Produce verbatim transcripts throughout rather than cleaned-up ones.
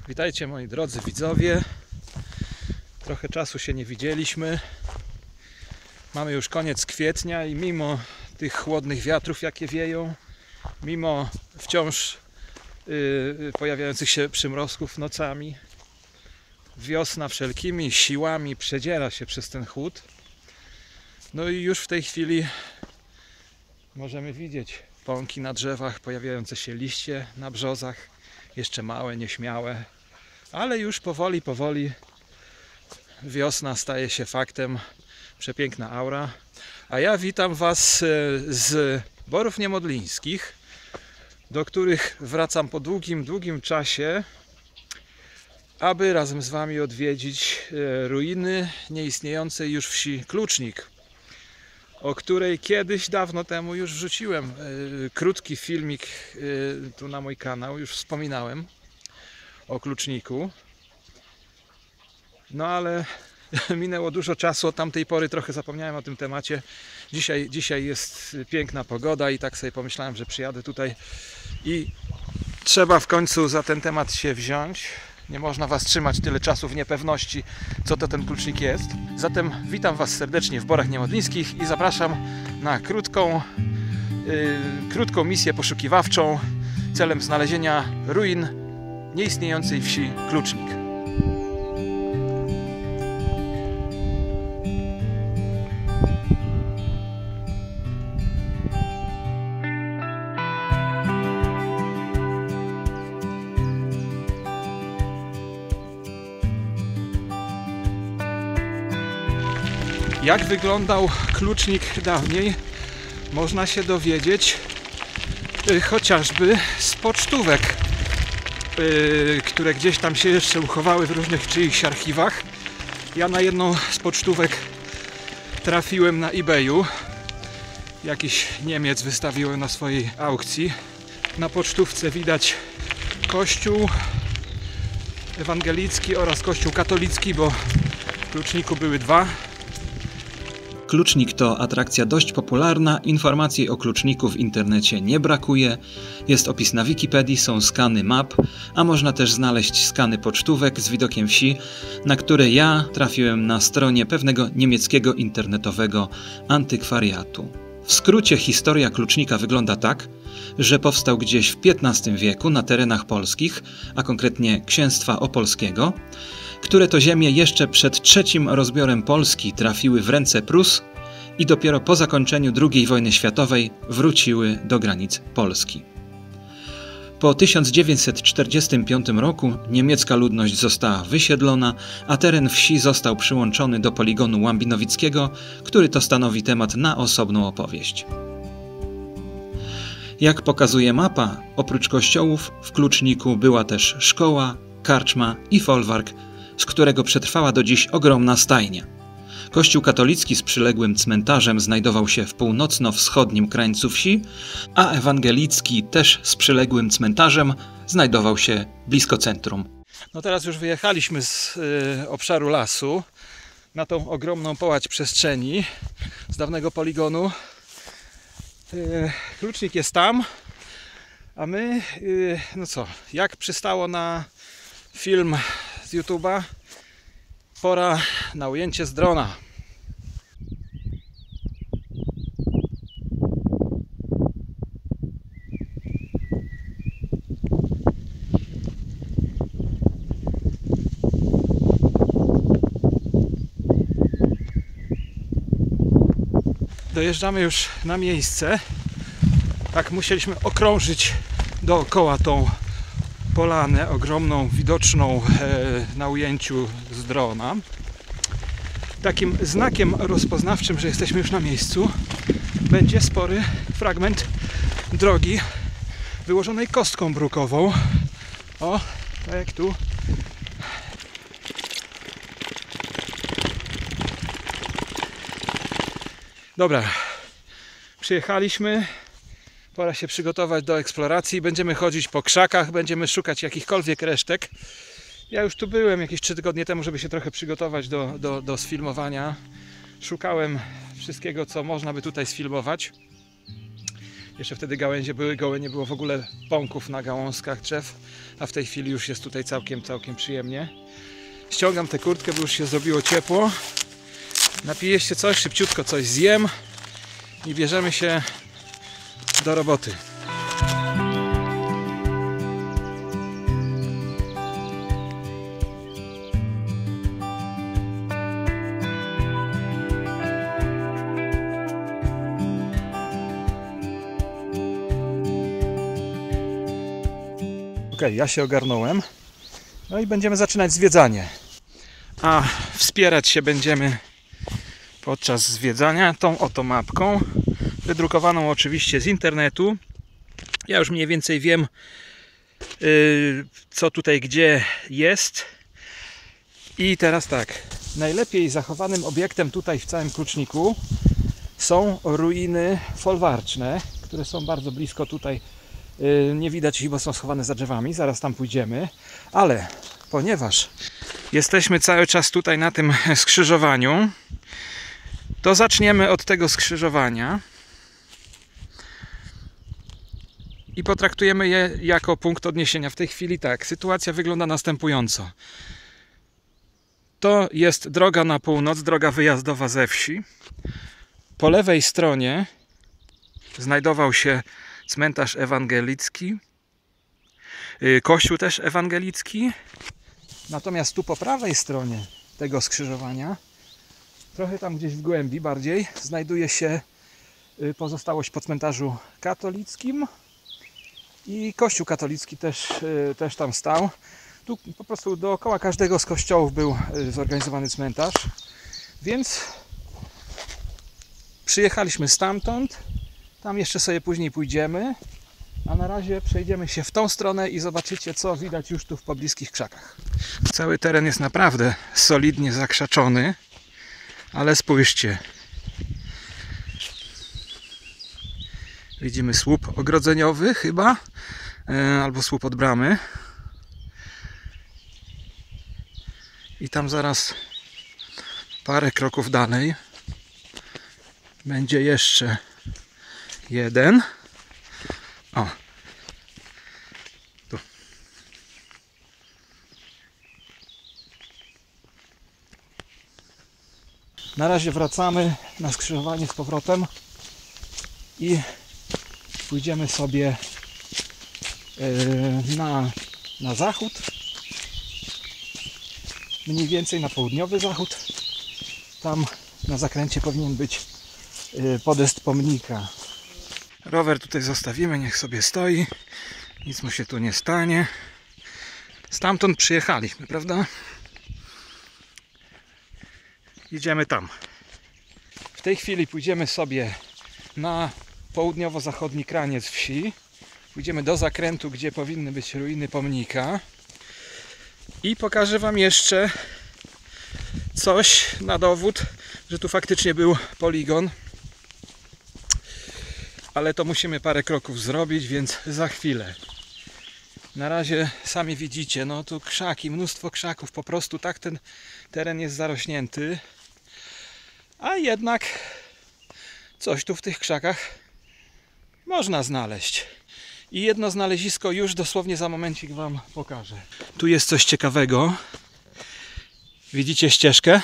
Witajcie moi drodzy widzowie. Trochę czasu się nie widzieliśmy. Mamy już koniec kwietnia i mimo tych chłodnych wiatrów, jakie wieją, mimo wciąż yy, pojawiających się przymrozków nocami, wiosna wszelkimi siłami przedziera się przez ten chłód. No i już w tej chwili możemy widzieć pąki na drzewach, pojawiające się liście na brzozach, jeszcze małe, nieśmiałe, ale już powoli, powoli wiosna staje się faktem, przepiękna aura. A ja witam Was z Borów Niemodlińskich, do których wracam po długim, długim czasie, aby razem z Wami odwiedzić ruiny nieistniejącej już wsi Klucznik, o której kiedyś, dawno temu już wrzuciłem krótki filmik tu na mój kanał, już wspominałem o Kluczniku. No ale minęło dużo czasu, od tamtej pory trochę zapomniałem o tym temacie. Dzisiaj, dzisiaj jest piękna pogoda i tak sobie pomyślałem, że przyjadę tutaj i trzeba w końcu za ten temat się wziąć. Nie można Was trzymać tyle czasu w niepewności, co to ten Klucznik jest. Zatem witam Was serdecznie w Borach Niemodlińskich i zapraszam na krótką, yy, krótką misję poszukiwawczą celem znalezienia ruin nieistniejącej wsi Klucznik. Jak wyglądał Klucznik dawniej, można się dowiedzieć y, chociażby z pocztówek, y, które gdzieś tam się jeszcze uchowały w różnych czyichś archiwach. Ja na jedną z pocztówek trafiłem na eBayu. Jakiś Niemiec wystawił na swojej aukcji. Na pocztówce widać kościół ewangelicki oraz kościół katolicki, bo w Kluczniku były dwa. Klucznik to atrakcja dość popularna, informacji o Kluczniku w internecie nie brakuje, jest opis na Wikipedii, są skany map, a można też znaleźć skany pocztówek z widokiem wsi, na które ja trafiłem na stronie pewnego niemieckiego internetowego antykwariatu. W skrócie historia Klucznika wygląda tak, że powstał gdzieś w piętnastym wieku na terenach polskich, a konkretnie Księstwa Opolskiego, które to ziemie jeszcze przed trzecim rozbiorem Polski trafiły w ręce Prus i dopiero po zakończeniu drugiej wojny światowej wróciły do granic Polski. Po tysiąc dziewięćset czterdziestym piątym roku niemiecka ludność została wysiedlona, a teren wsi został przyłączony do poligonu łambinowickiego, który to stanowi temat na osobną opowieść. Jak pokazuje mapa, oprócz kościołów w Kluczniku była też szkoła, karczma i folwark, z którego przetrwała do dziś ogromna stajnia. Kościół katolicki z przyległym cmentarzem znajdował się w północno-wschodnim krańcu wsi, a ewangelicki też z przyległym cmentarzem znajdował się blisko centrum. No teraz już wyjechaliśmy z y, obszaru lasu na tą ogromną połać przestrzeni z dawnego poligonu. Y, Klucznik jest tam, a my, y, no co, jak przystało na film z YouTube'a, pora na ujęcie z drona. Dojeżdżamy już na miejsce. Tak, musieliśmy okrążyć dookoła tą polanę ogromną, widoczną e, na ujęciu z drona. Takim znakiem rozpoznawczym, że jesteśmy już na miejscu, będzie spory fragment drogi wyłożonej kostką brukową. O, tak jak tu. Dobra, przyjechaliśmy. Pora się przygotować do eksploracji. Będziemy chodzić po krzakach, będziemy szukać jakichkolwiek resztek. Ja już tu byłem jakieś trzy tygodnie temu, żeby się trochę przygotować do, do, do sfilmowania. Szukałem wszystkiego, co można by tutaj sfilmować. Jeszcze wtedy gałęzie były gołe, nie było w ogóle pąków na gałązkach drzew, a w tej chwili już jest tutaj całkiem, całkiem przyjemnie. Ściągam tę kurtkę, bo już się zrobiło ciepło. Napiję się coś, szybciutko coś zjem i bierzemy się do roboty. Ok, ja się ogarnąłem. No i będziemy zaczynać zwiedzanie. A wspierać się będziemy podczas zwiedzania tą oto mapką, wydrukowaną oczywiście z internetu. Ja już mniej więcej wiem, yy, co tutaj gdzie jest. I teraz tak, najlepiej zachowanym obiektem tutaj w całym Kluczniku są ruiny folwarczne, które są bardzo blisko tutaj. Yy, nie widać ich, bo są schowane za drzewami, zaraz tam pójdziemy. Ale ponieważ jesteśmy cały czas tutaj na tym skrzyżowaniu, to zaczniemy od tego skrzyżowania i potraktujemy je jako punkt odniesienia. W tej chwili tak, sytuacja wygląda następująco. To jest droga na północ, droga wyjazdowa ze wsi. Po lewej stronie znajdował się cmentarz ewangelicki, kościół też ewangelicki. Natomiast tu po prawej stronie tego skrzyżowania, trochę tam gdzieś w głębi bardziej, znajduje się pozostałość po cmentarzu katolickim i kościół katolicki też, też tam stał. Tu po prostu dookoła każdego z kościołów był zorganizowany cmentarz, więc przyjechaliśmy stamtąd, tam jeszcze sobie później pójdziemy, a na razie przejdziemy się w tą stronę i zobaczycie, co widać już tu w pobliskich krzakach. Cały teren jest naprawdę solidnie zakrzaczony, ale spójrzcie. Widzimy słup ogrodzeniowy chyba, albo słup od bramy. I tam zaraz parę kroków dalej będzie jeszcze jeden. O. Tu. Na razie wracamy na skrzyżowanie z powrotem i pójdziemy sobie yy, na, na zachód. Mniej więcej na południowy zachód. Tam na zakręcie powinien być yy, podest pomnika. Rower tutaj zostawimy, niech sobie stoi. Nic mu się tu nie stanie. Stamtąd przyjechaliśmy, prawda? Idziemy tam. W tej chwili pójdziemy sobie na południowo-zachodni kraniec wsi. Pójdziemy do zakrętu, gdzie powinny być ruiny pomnika. I pokażę wam jeszcze coś na dowód, że tu faktycznie był poligon. Ale to musimy parę kroków zrobić, więc za chwilę. Na razie sami widzicie, no tu krzaki, mnóstwo krzaków, po prostu tak ten teren jest zarośnięty. A jednak coś tu w tych krzakach można znaleźć. I jedno znalezisko już dosłownie za momencik wam pokażę. Tu jest coś ciekawego. Widzicie ścieżkę?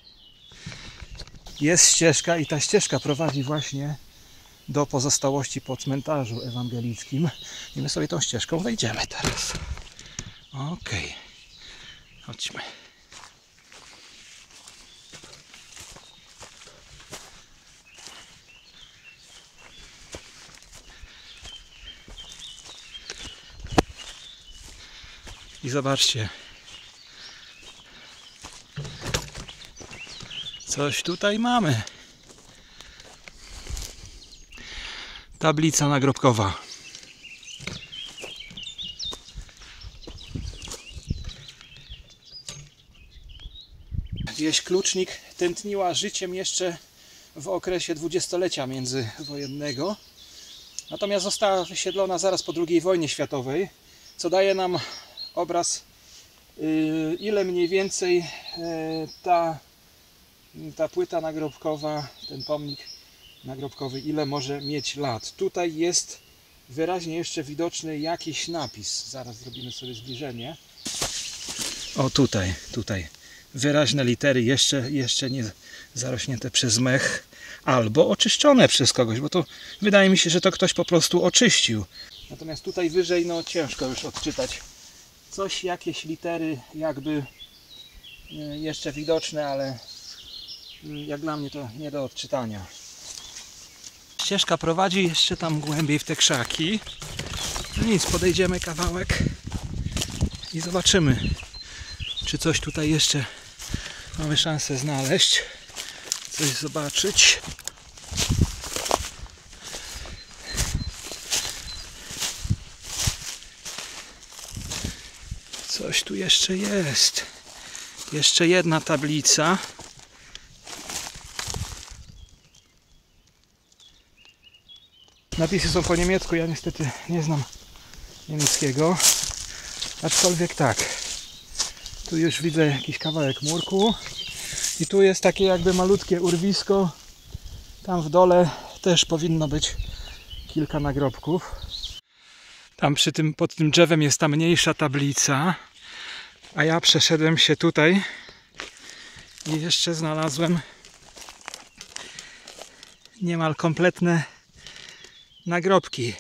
Jest ścieżka i ta ścieżka prowadzi właśnie do pozostałości po cmentarzu ewangelickim. I my sobie tą ścieżką wejdziemy teraz. Ok. Chodźmy. I zobaczcie. Coś tutaj mamy. Tablica nagrobkowa. Wieś Klucznik tętniła życiem jeszcze w okresie dwudziestolecia międzywojennego. Natomiast została wysiedlona zaraz po drugiej wojnie światowej, co daje nam obraz, ile mniej więcej ta, ta płyta nagrobkowa, ten pomnik nagrobkowy, ile może mieć lat. Tutaj jest wyraźnie jeszcze widoczny jakiś napis. Zaraz zrobimy sobie zbliżenie. O, tutaj, tutaj. Wyraźne litery, jeszcze, jeszcze nie zarośnięte przez mech, albo oczyszczone przez kogoś, bo to wydaje mi się, że to ktoś po prostu oczyścił. Natomiast tutaj wyżej, no ciężko już odczytać. Coś, jakieś litery jakby jeszcze widoczne, ale jak dla mnie to nie do odczytania. Ścieżka prowadzi jeszcze tam głębiej w te krzaki. No nic, podejdziemy kawałek i zobaczymy, czy coś tutaj jeszcze mamy szansę znaleźć, coś zobaczyć. Coś tu jeszcze jest. Jeszcze jedna tablica. Napisy są po niemiecku, ja niestety nie znam niemieckiego. Aczkolwiek tak. Tu już widzę jakiś kawałek murku. I tu jest takie jakby malutkie urwisko. Tam w dole też powinno być kilka nagrobków. Tam przy tym, pod tym drzewem jest ta mniejsza tablica. A ja przeszedłem się tutaj i jeszcze znalazłem niemal kompletne nagrobki.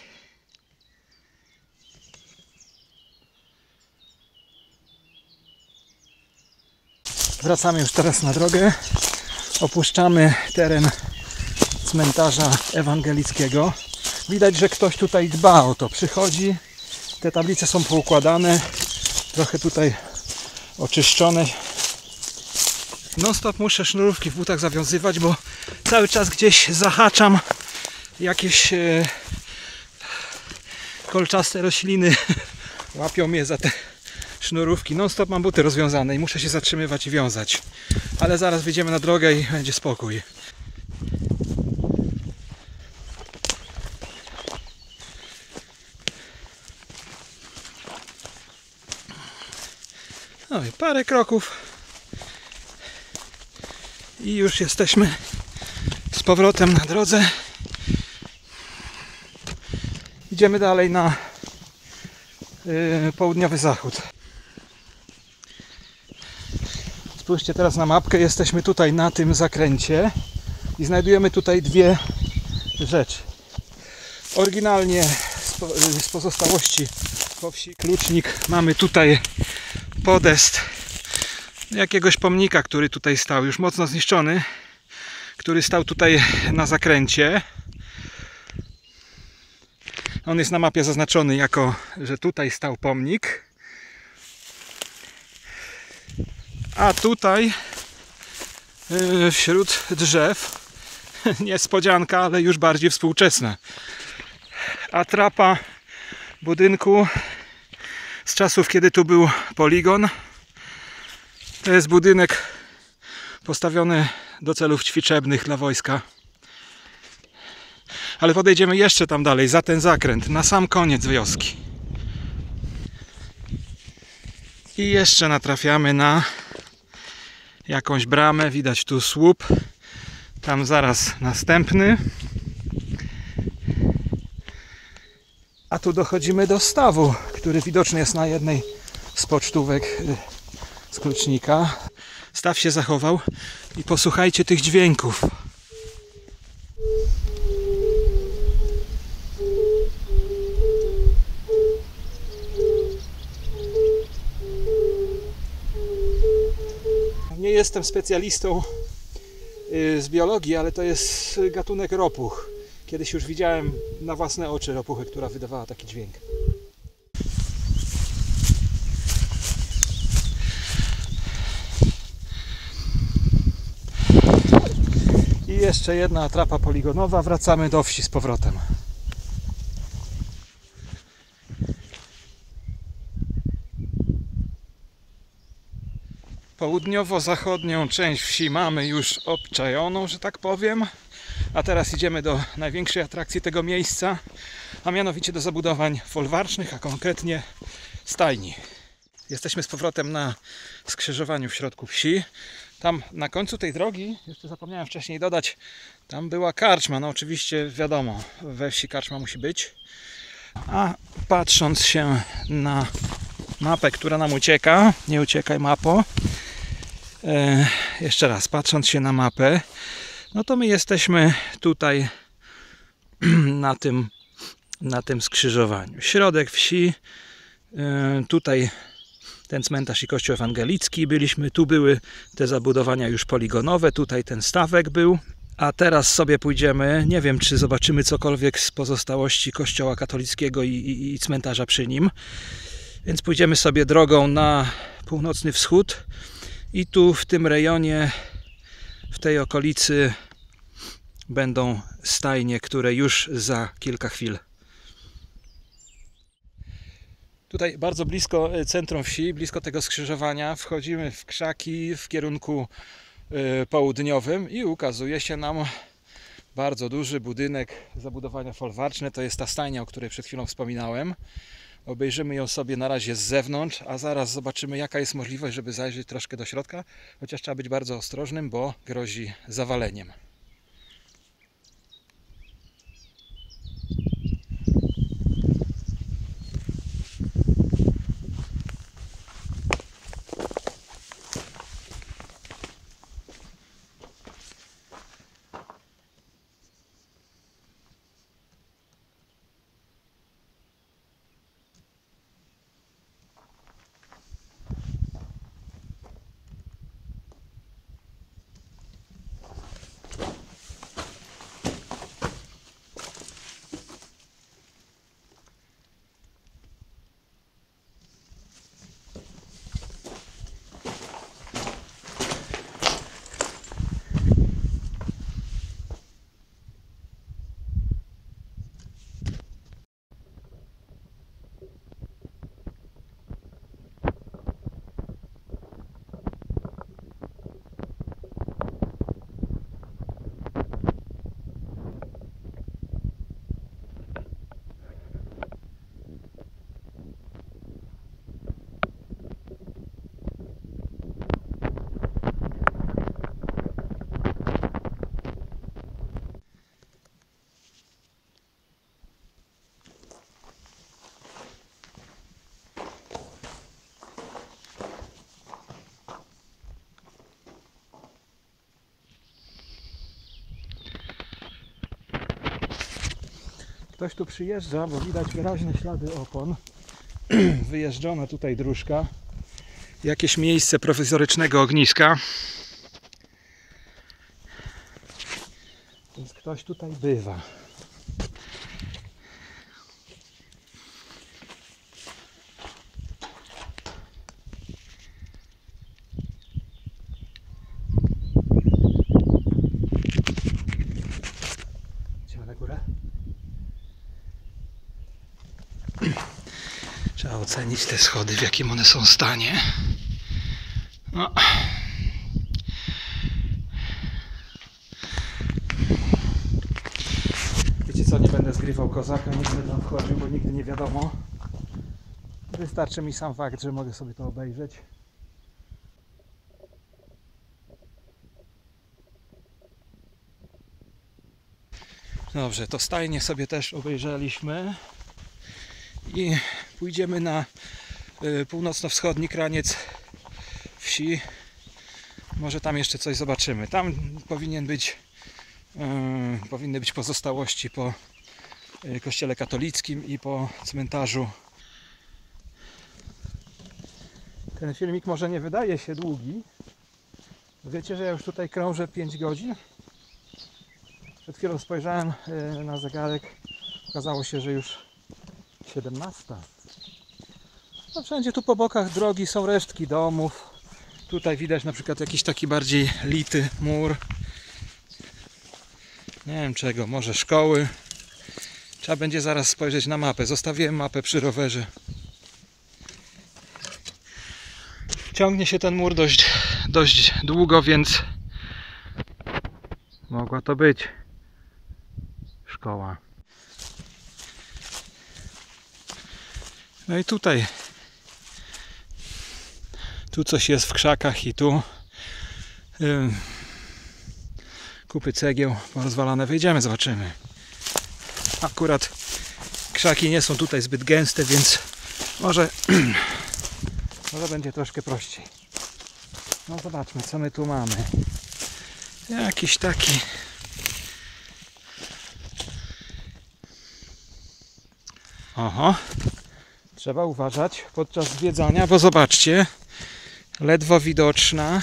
Wracamy już teraz na drogę. Opuszczamy teren cmentarza ewangelickiego. Widać, że ktoś tutaj dba o to. Przychodzi, te tablice są poukładane, trochę tutaj oczyszczone. Non stop muszę sznurówki w butach zawiązywać, bo cały czas gdzieś zahaczam jakieś e, kolczaste rośliny. Łapią mnie za te sznurówki. Non stop mam buty rozwiązane i muszę się zatrzymywać i wiązać. Ale zaraz wyjdziemy na drogę i będzie spokój. No i parę kroków i już jesteśmy z powrotem na drodze. Idziemy dalej na yy, południowy zachód. Spójrzcie teraz na mapkę, jesteśmy tutaj na tym zakręcie i znajdujemy tutaj dwie rzeczy. Oryginalnie z, po, z pozostałości po wsi Klucznik mamy tutaj podest jakiegoś pomnika, który tutaj stał, już mocno zniszczony, który stał tutaj na zakręcie. On jest na mapie zaznaczony jako, że tutaj stał pomnik. A tutaj yy, wśród drzew niespodzianka, ale już bardziej współczesna. Atrapa budynku z czasów, kiedy tu był poligon. To jest budynek postawiony do celów ćwiczebnych dla wojska. Ale podejdziemy jeszcze tam dalej, za ten zakręt, na sam koniec wioski. I jeszcze natrafiamy na jakąś bramę, widać tu słup. Tam zaraz następny. A tu dochodzimy do stawu, który widoczny jest na jednej z pocztówek z Klucznika. Staw się zachował i posłuchajcie tych dźwięków. Nie jestem specjalistą z biologii, ale to jest gatunek ropuch. Kiedyś już widziałem na własne oczy ropuchę, która wydawała taki dźwięk. I jeszcze jedna atrapa poligonowa. Wracamy do wsi z powrotem. Południowo-zachodnią część wsi mamy już obczajoną, że tak powiem. A teraz idziemy do największej atrakcji tego miejsca, a mianowicie do zabudowań folwarcznych, a konkretnie stajni. Jesteśmy z powrotem na skrzyżowaniu w środku wsi. Tam na końcu tej drogi, jeszcze zapomniałem wcześniej dodać, tam była karczma. No oczywiście wiadomo, we wsi karczma musi być. A patrząc się na mapę, która nam ucieka, nie uciekaj mapo, e, jeszcze raz, patrząc się na mapę, no to my jesteśmy tutaj na tym, na tym skrzyżowaniu. Środek wsi, e, tutaj ten cmentarz i kościół ewangelicki byliśmy, tu były te zabudowania już poligonowe, tutaj ten stawek był. A teraz sobie pójdziemy, nie wiem czy zobaczymy cokolwiek z pozostałości kościoła katolickiego i, i, i cmentarza przy nim. Więc pójdziemy sobie drogą na północny wschód i tu w tym rejonie, w tej okolicy będą stajnie, które już za kilka chwil. Tutaj bardzo blisko centrum wsi, blisko tego skrzyżowania, wchodzimy w krzaki w kierunku południowym i ukazuje się nam bardzo duży budynek, zabudowania folwarczne. To jest ta stajnia, o której przed chwilą wspominałem. Obejrzymy ją sobie na razie z zewnątrz, a zaraz zobaczymy, jaka jest możliwość, żeby zajrzeć troszkę do środka, chociaż trzeba być bardzo ostrożnym, bo grozi zawaleniem. Ktoś tu przyjeżdża, bo widać wyraźne ślady opon. Wyjeżdżona tutaj dróżka. Jakieś miejsce prowizorycznego ogniska. Więc ktoś tutaj bywa. Idziemy na górę. Trzeba ocenić te schody, w jakim one są stanie. No. Wiecie co, nie będę zgrywał kozaka, nie będę tam wchodził, bo nigdy nie wiadomo. Wystarczy mi sam fakt, że mogę sobie to obejrzeć. Dobrze, to stajnie sobie też obejrzeliśmy. I pójdziemy na y, północno-wschodni kraniec wsi. Może tam jeszcze coś zobaczymy. Tam powinien być, y, powinny być pozostałości po y, kościele katolickim i po cmentarzu. Ten filmik może nie wydaje się długi. Wiecie, że ja już tutaj krążę pięć godzin? Przed chwilą spojrzałem y, na zegarek. Okazało się, że już siedemnasta. No wszędzie tu po bokach drogi są resztki domów. Tutaj widać na przykład jakiś taki bardziej lity mur. Nie wiem czego, może szkoły. Trzeba będzie zaraz spojrzeć na mapę. Zostawiłem mapę przy rowerze. Ciągnie się ten mur dość, dość długo, więc mogła to być szkoła. No i tutaj tu coś jest w krzakach i tu Yy, kupy cegieł porozwalane. Wejdziemy, zobaczymy. Akurat krzaki nie są tutaj zbyt gęste, więc może, może będzie troszkę prościej. No zobaczmy, co my tu mamy. Jakiś taki... Oho. Trzeba uważać podczas zwiedzania, bo zobaczcie, ledwo widoczna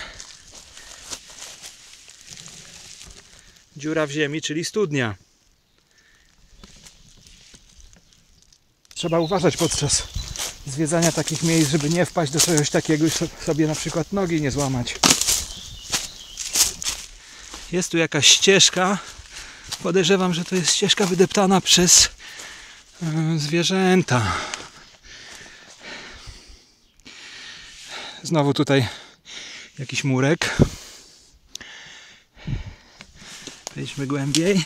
dziura w ziemi, czyli studnia. Trzeba uważać podczas zwiedzania takich miejsc, żeby nie wpaść do czegoś takiego i sobie na przykład nogi nie złamać. Jest tu jakaś ścieżka. Podejrzewam, że to jest ścieżka wydeptana przez yy, zwierzęta. Znowu tutaj jakiś murek. Wejdźmy głębiej.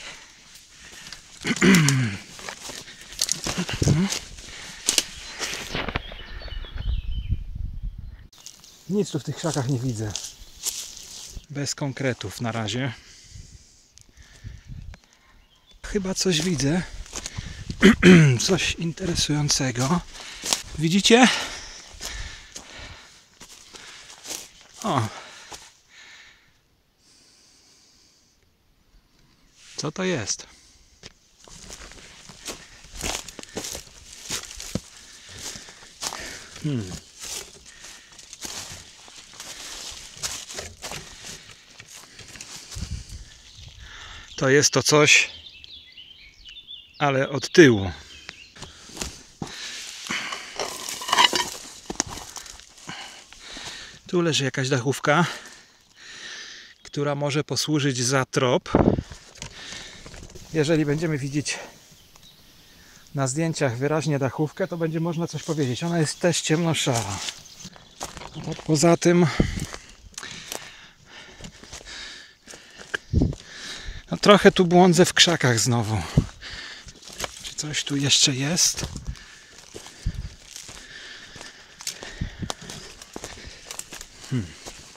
Nic tu w tych krzakach nie widzę. Bez konkretów na razie. Chyba coś widzę. Coś interesującego. Widzicie? O! Co to jest? Hmm. To jest to coś, ale od tyłu. Tu leży jakaś dachówka, która może posłużyć za trop. Jeżeli będziemy widzieć na zdjęciach wyraźnie dachówkę, to będzie można coś powiedzieć. Ona jest też ciemnoszara. Poza tym no, trochę tu błądzę w krzakach znowu. Czy coś tu jeszcze jest? Hmm.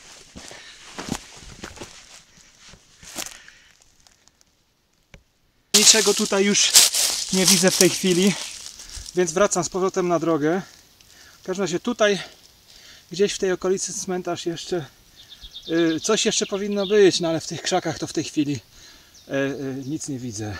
Niczego tutaj już nie widzę w tej chwili, więc wracam z powrotem na drogę. W każdym razie tutaj gdzieś w tej okolicy cmentarz jeszcze yy, coś jeszcze powinno być, no ale w tych krzakach to w tej chwili yy, yy, nic nie widzę.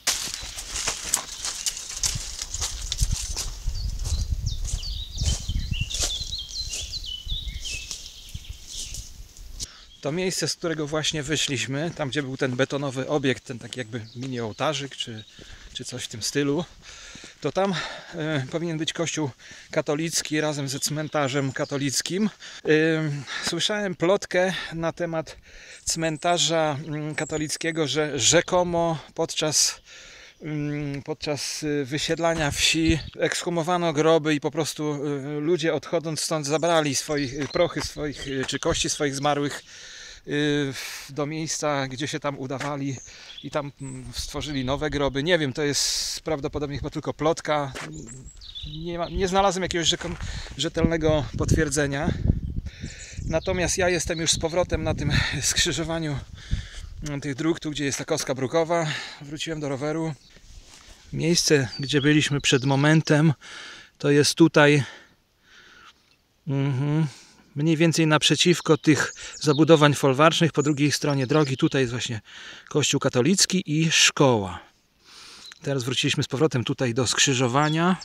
To miejsce, z którego właśnie wyszliśmy, tam gdzie był ten betonowy obiekt, ten taki jakby mini ołtarzyk, czy, czy coś w tym stylu, to tam e, powinien być kościół katolicki razem ze cmentarzem katolickim. E, słyszałem plotkę na temat cmentarza m, katolickiego, że rzekomo podczas podczas wysiedlania wsi ekshumowano groby i po prostu ludzie odchodząc stąd zabrali swoich prochy swoich czy kości swoich zmarłych do miejsca, gdzie się tam udawali i tam stworzyli nowe groby. Nie wiem, to jest prawdopodobnie chyba tylko plotka. Nie, ma, nie znalazłem jakiegoś rzetelnego potwierdzenia. Natomiast ja jestem już z powrotem na tym skrzyżowaniu tych dróg, tu gdzie jest ta kostka brukowa. Wróciłem do roweru. Miejsce, gdzie byliśmy przed momentem, to jest tutaj mhm, mniej więcej naprzeciwko tych zabudowań folwarcznych, po drugiej stronie drogi. Tutaj jest właśnie kościół katolicki i szkoła. Teraz wróciliśmy z powrotem tutaj do skrzyżowania.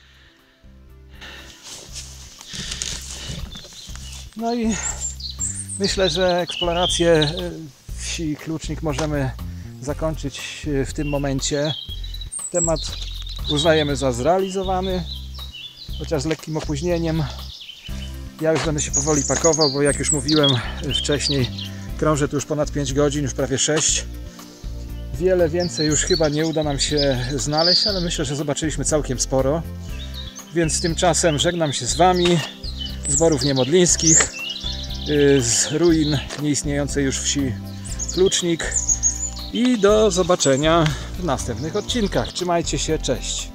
No i myślę, że eksplorację wsi Klucznik możemy zakończyć w tym momencie. Temat uznajemy za zrealizowany, chociaż z lekkim opóźnieniem. Ja już będę się powoli pakował, bo jak już mówiłem wcześniej, krążę tu już ponad pięć godzin, już prawie sześć. Wiele więcej już chyba nie uda nam się znaleźć, ale myślę, że zobaczyliśmy całkiem sporo. Więc tymczasem żegnam się z Wami, z Borów Niemodlińskich, z ruin nieistniejącej już wsi Klucznik i do zobaczenia w następnych odcinkach. Trzymajcie się, cześć!